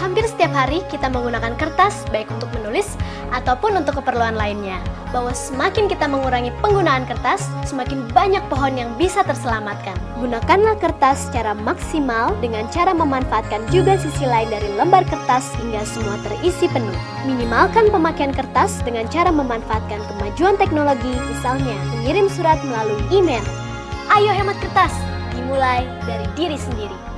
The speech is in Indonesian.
hampir setiap hari kita menggunakan kertas baik untuk menulis ataupun untuk keperluan lainnya. Bahwa semakin kita mengurangi penggunaan kertas, semakin banyak pohon yang bisa terselamatkan. Gunakanlah kertas secara maksimal dengan cara memanfaatkan juga sisi lain dari lembar kertas hingga semua terisi penuh. Minimalkan pemakaian kertas dengan cara memanfaatkan kemajuan teknologi, misalnya mengirim surat melalui email. Ayo hemat kertas, dimulai dari diri sendiri.